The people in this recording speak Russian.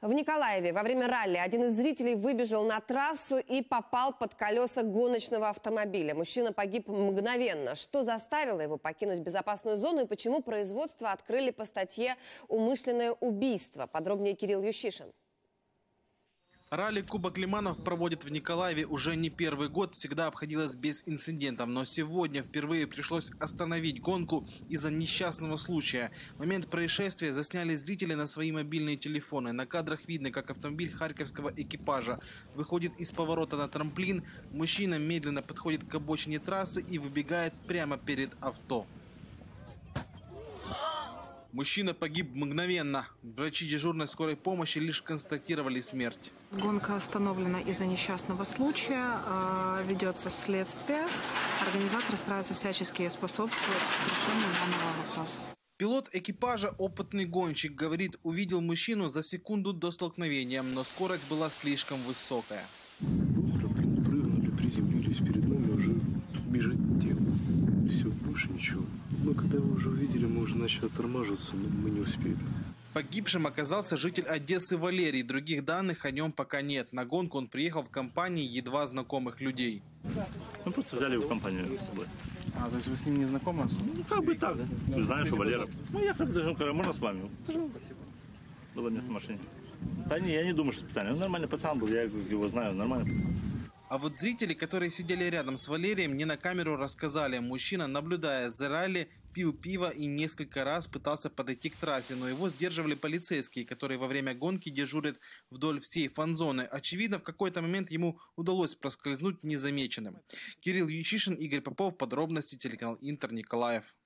В Николаеве во время ралли один из зрителей выбежал на трассу и попал под колеса гоночного автомобиля. Мужчина погиб мгновенно. Что заставило его покинуть безопасную зону и почему производство открыли по статье «Умышленное убийство»? Подробнее Кирилл Ющишин. Ралли Кубок Лиманов проводит в Николаеве уже не первый год, всегда обходилось без инцидентов. Но сегодня впервые пришлось остановить гонку из-за несчастного случая. В момент происшествия засняли зрители на свои мобильные телефоны. На кадрах видно, как автомобиль харьковского экипажа выходит из поворота на трамплин. Мужчина медленно подходит к обочине трассы и выбегает прямо перед авто. Мужчина погиб мгновенно. Врачи дежурной скорой помощи лишь констатировали смерть. Гонка остановлена из-за несчастного случая. Ведется следствие. Организаторы стараются всячески способствовать решению данного вопроса. Пилот экипажа, опытный гонщик, говорит, увидел мужчину за секунду до столкновения, но скорость была слишком высокая. Прыгнули, приземлились перед нами, уже бежит тема. Все, больше ничего. Но когда его уже увидели, мы уже начали оттормаживаться, но мы не успели. Погибшим оказался житель Одессы Валерий. Других данных о нем пока нет. На гонку он приехал в компании едва знакомых людей. Мы просто взяли его в компанию с собой. А, то есть вы с ним не знакомы? Ну, как бы так. Ты знаешь, что Валера. Ну, я даже, можно с вами? Пожалуйста. Было место в машине. Да не, я не думаю, что специально. Он нормальный пацан был, я его знаю, нормальный пацан. А вот зрители, которые сидели рядом с Валерием, не на камеру рассказали. Мужчина, наблюдая за ралли, пил пиво и несколько раз пытался подойти к трассе, но его сдерживали полицейские, которые во время гонки дежурят вдоль всей фан-зоны. Очевидно, в какой-то момент ему удалось проскользнуть незамеченным. Кирилл Ющишин, Игорь Попов, подробности, телеканал Интер, Николаев.